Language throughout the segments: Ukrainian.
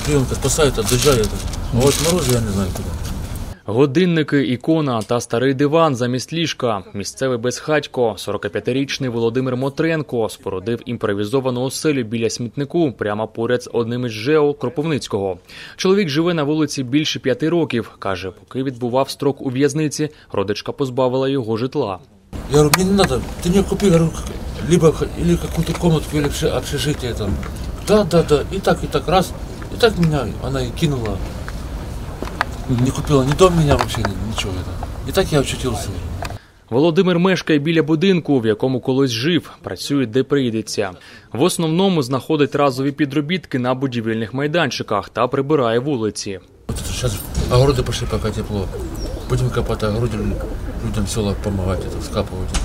клеенка спасает от дождя. А вот морозы я не знаю куда. Годинники, ікона та старий диван замість ліжка. Місцевий безхатько, 45-річний Володимир Мотренко, спорудив імпровізовану оселю біля смітнику прямо поряд з одним із ЖЕО Кропивницького. Чоловік живе на вулиці більше 5 років. Каже, поки відбував строк у в'язниці, родичка позбавила його житла. Я говорю, мне не надо, ты мне купи, говорю, либо или какую-то комнатку, или общежитие там. Да, и так раз, и так меня она и кинула. Не купила ни дом меня вообще, ничего. І так я очутився. Володимир мешкає біля будинку, в якому колись жив, працює де прийдеться. В основному знаходить разові підробітки на будівельних майданчиках та прибирає вулиці. Зараз огороди пішли, поки тепло. Будемо копати огороди, людям в селах допомагати, скапувати.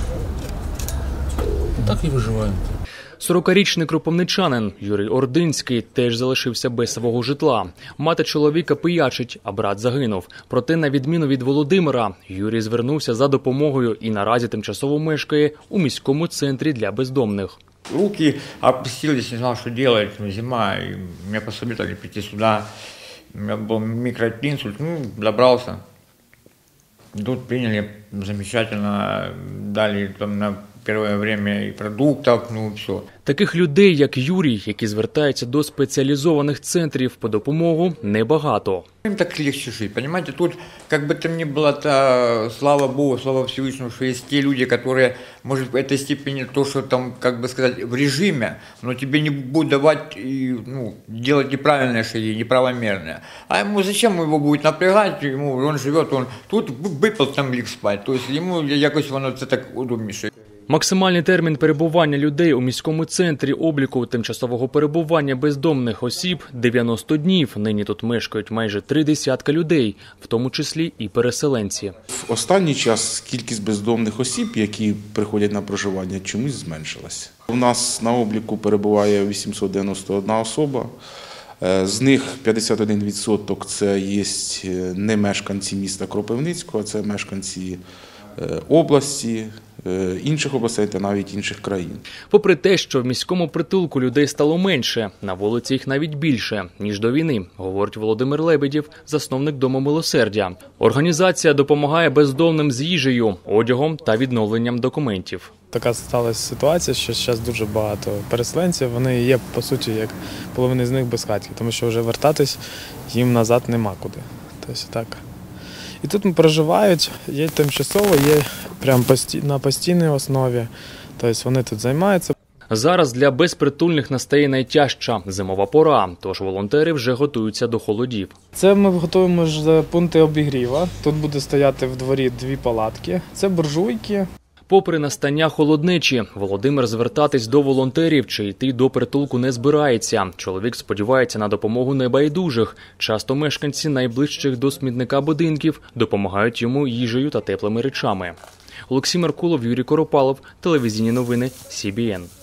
Так і виживаємо. 40-річний кропивничанин Юрій Ординський теж залишився без свого житла. Мати чоловіка пиячить, а брат загинув. Проте, на відміну від Володимира, Юрій звернувся за допомогою і наразі тимчасово мешкає у міському центрі для бездомних. Руки опустились, не знал, что делать, зима, и меня посоветовали прийти сюда. У меня был микроинсульт, добрался. Тут приняли замечательно, дали там на первое время и продуктов, все. Таких людей, як Юрій, які звертаються до спеціалізованих центрів по допомогу, небагато. Им так легче жить, понимаете, тут как бы там ни было, то, слава Богу, слава Всевышнему, что есть те люди, которые, может, в этой степени то, что там, как бы сказать, в режиме, но тебе не будут давать, делать неправильные шаги, неправомерные. А ему зачем его будет напрягать, он живет, он тут выпал, там лег спать, то есть ему якось воно це так удобніше. Максимальний термін перебування людей у міському центрі обліку тимчасового перебування бездомних осіб – 90 днів. Нині тут мешкають майже 30 людей, в тому числі і переселенці. В останній час кількість бездомних осіб, які приходять на проживання, чомусь зменшилася. У нас на обліку перебуває 891 особа. З них 51% – це є не мешканці міста Кропивницького, це мешканці області, інших областей та навіть інших країн. Попри те, що в міському притулку людей стало менше, на вулиці їх навіть більше, ніж до війни, говорить Володимир Лебедєв, засновник Дому милосердя. Організація допомагає бездомним з їжею, одягом та відновленням документів. Така сталася ситуація, що зараз дуже багато переселенців, вони є, по суті, як половина з них безхатьки, тому що вже вертатись їм назад нема куди. Тобто так. І тут проживають, є тимчасово, є прямо на постійній основі, тобто вони тут займаються. Зараз для безпритульних настає найтяжча зимова пора, тож волонтери вже готуються до холодів. Це ми готуємо ж пункти обігріву, тут буде стояти в дворі 2 палатки, це буржуйки. Попри настання холоднечі, Володимир звертатись до волонтерів чи йти до притулку не збирається. Чоловік сподівається на допомогу небайдужих. Часто мешканці найближчих до смітника будинків допомагають йому їжею та теплими речами. Олексій Меркулов, Юрій Коропалов, телевізійні новини СІБІН.